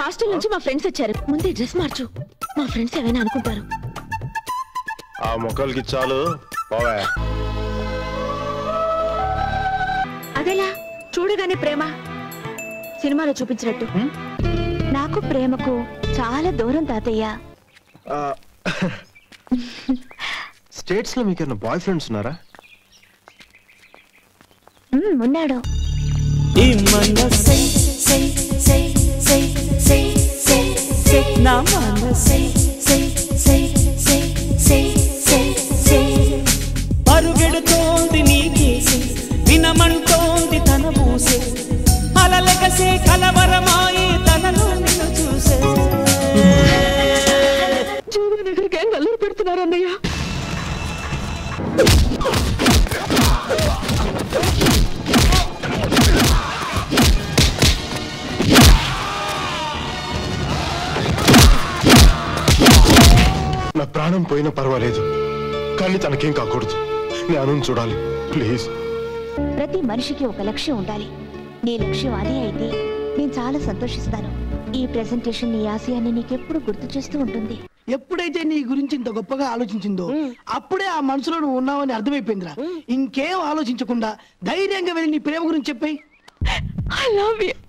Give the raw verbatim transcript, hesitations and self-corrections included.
Hostel నుంచి మా friends వచ్చారు. ముందే డ్రెస్ మార్చు, మా ఫ్రెండ్స్ ఏమైనా అనుకుంటారు. ఆ మొక్కలకి చాలు. అదేలా చూడగానే ప్రేమ సినిమాలో చూపించినట్టు. నాకు ప్రేమకు చాలా దూరం తాతయ్య. స్టేట్స్ లో మీకు బాయ్ ఫ్రెండ్స్ ఉన్నారా? ఉన్నాడు. పరుగెడుతోంది నీకేసి వినమంటోంది తన పూసే అలలెగసే కలవరమాయి తనలో నిన్ను చూసే. జీవనగర్ గ్యాంగ్ అల్లరి పెడుతున్నారు అన్నయ్య. నా ప్రాణం పోయినా పర్వాలేదు, కానీ తనకేం కాకూడదు. నేను చూడాలి ప్లీజ్. ప్రతి మనిషికి ఒక లక్ష్యం ఉండాలి. నీ లక్ష్యం అదే అయితే నేను చాలా సంతోషిస్తాను. ఈ ప్రెజెంటేషన్ నీ ఆశయాన్ని నీకెప్పుడు గుర్తు చేస్తూ ఉంటుంది. ఎప్పుడైతే నీ గురించి ఇంత గొప్పగా ఆలోచించిందో అప్పుడే ఆ మనసులో నువ్వు ఉన్నావని అర్థమైపోయిందిరా. ఇంకేం ఆలోచించకుండా ధైర్యంగా వెళ్ళి నీ ప్రేమ గురించి చెప్పాయి. I love you.